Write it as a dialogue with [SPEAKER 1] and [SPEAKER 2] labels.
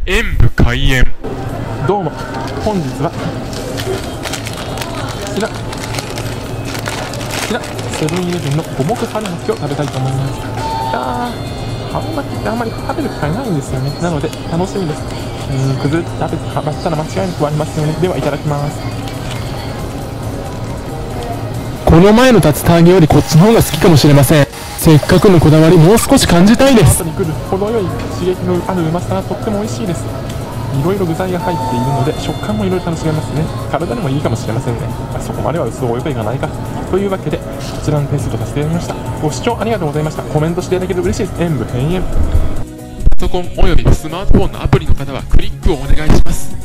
[SPEAKER 1] 演武開演。
[SPEAKER 2] どうも、本日はこちらセブンイレブンの五目春巻きを食べたいと思います。春巻きってあんまり食べる機会ないんですよね。なので楽しみです。くず食べてかばしたら間違いなくありますよね。ではいただきます。
[SPEAKER 3] この前の竜田揚げよりこっちの方が好きかもしれません。せっかくのこだわりもう少し感じたいです。
[SPEAKER 2] 後に来る程よい刺激のあるうまさがとっても美味しいです。いろいろ具材が入っているので食感もいろいろ楽しめますね。体にもいいかもしれませんね。そこまでは薄覚えがないかというわけでこちらの点数とさせていただきました。ご視聴ありがとうございました。コメントしていただけると嬉しいです。演武閉園。
[SPEAKER 1] パソコンおよびスマートフォンのアプリの方はクリックをお願いします。